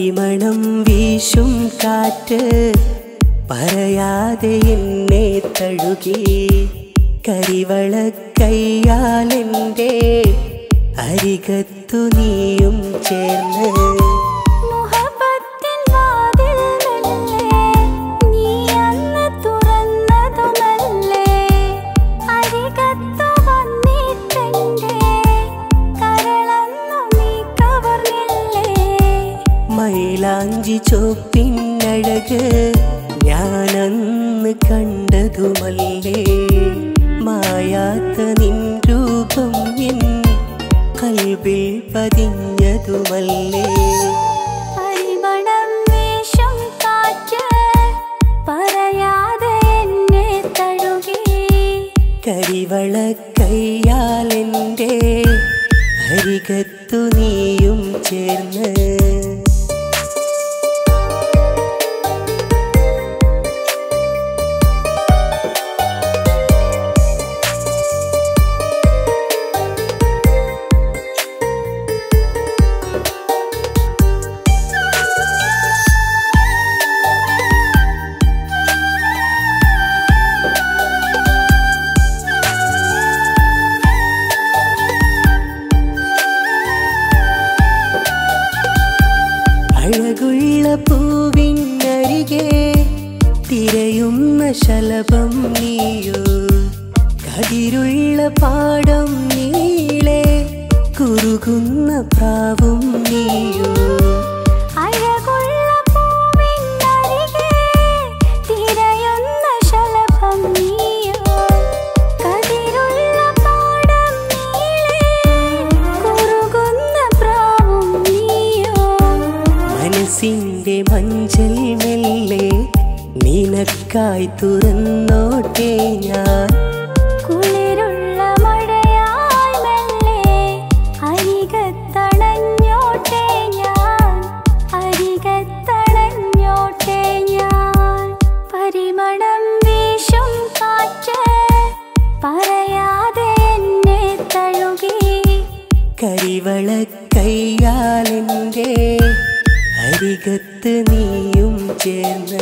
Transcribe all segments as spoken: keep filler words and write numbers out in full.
പരിമളം വീശും കാറ്റ് പറയാതെ എന്നെ തഴുകി കരിവള കയ്യാലെൻ്റെ അരികത്തു നീയും ചേർന്ന് മൈലാഞ്ചി ചോപ്പിന്നഴക് ഞാനന്ന് കണ്ടതുമല്ലേ മായാത്ത നിൻ രൂപം എൻ കൽബിൽ പതിഞ്ഞതുമല്ലേ പരിമളം വീശും കാറ്റ് പറയാതെ എന്നെ തഴുകി കരിവള കയ്യാലെൻ്റെ അരികത്തു നീയും ചേർന്ന് അഴകുള്ള പൂവിനരികെ തിരയുന്ന ശലഭം നീയോ കതിരുള്ള പാടം നീളെ കുറുകുന്ന പ്രാവും നീയോ അഴകുള്ള പൂവിനരികെ തിരയുന്ന ശലഭം നീയോ കതിരുള്ള പാടം നീളെ കുറുകുന്ന പ്രാവും നീയോ മനസ്സിൻ്റെ മഞ്ചൽ മെല്ലെ നിനക്കായി തുറന്നോട്ടെ ഞാൻ കുളിരുള്ള മഴയായി മെല്ലെ അരികത്തണഞ്ഞോട്ടെ ഞാൻ അരികത്തണഞ്ഞോട്ടെ ഞാൻ പരിമളം വീശും കാറ്റ് പറയാതെ എന്നെ തഴുകി കരിവള കയ്യാലെൻ്റെ അരികത്ത് നീയും ചേർന്ന്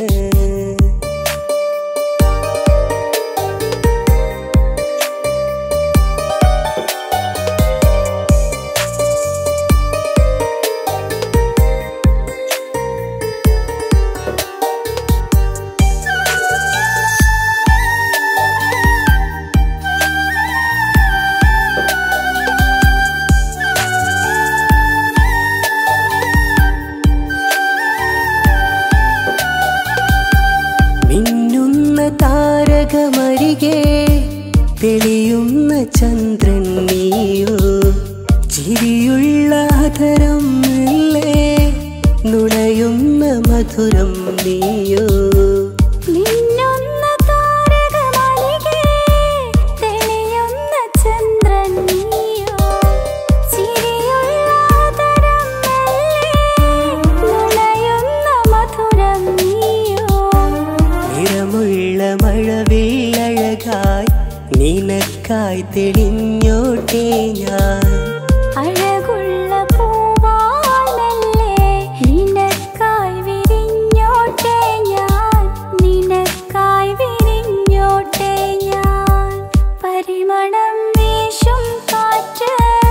മിന്നുന്ന താരകമരികെ തെളിയുന്ന ചന്ദ്രൻ നീയോ ചിരിയുള്ള അധരം മെല്ലെ നുണയുന്ന മധുരം നീയോ മിന്നുന്ന താരകമരികെ തെളിയുന്ന ചന്ദ്രൻ നീയോ ചിരിയുള്ള അധരം മെല്ലെ നുണയുന്ന മധുരം നീയോ നിറമുള്ള മഴവില്ലഴകായി നിനക്കായി തെളിഞ്ഞോട്ടെ ഞാൻ അഴകുള്ള പൂവാൽ മെല്ലെ നിനക്കായി വിരിഞ്ഞോട്ടെ ഞാൻ നിനക്കായി വിരിഞ്ഞോട്ടെ ഞാൻ പരിമളം വീശും കാറ്റ്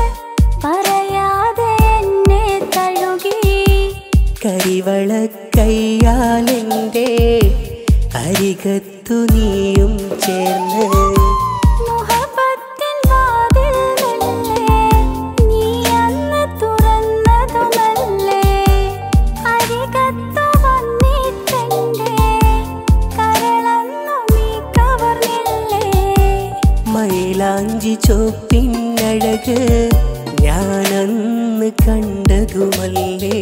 പറയാതെ എന്നെ തഴുകി കരിവള കയ്യാലെൻ്റെ അരികത്തു നീയും ചേർന്ന് മുഹബത്തിൻ വാതിൽ മെല്ലെ നീ അന്ന് തുറന്നതുമല്ലേ അരികത്തു വന്നിട്ടെൻ്റെ കരളന്നു നീ കവർന്നില്ലേ മൈലാഞ്ചി ചോപ്പിന്നഴക് ഞാനന്ന് കണ്ടതുമല്ലേ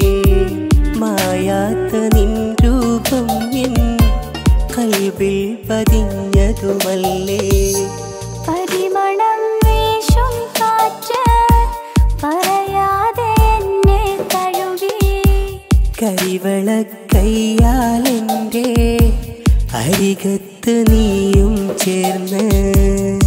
മായാത്ത നിൻ രൂപം എൻ കൽബിൽ പതിഞ്ഞതുമല്ലേ പരിമളം വീശും കാറ്റ് പറയാതെ എന്നെ തഴുകി കരിവള കയ്യാലെൻ്റെ അരികത്ത് നീയും ചേർന്ന്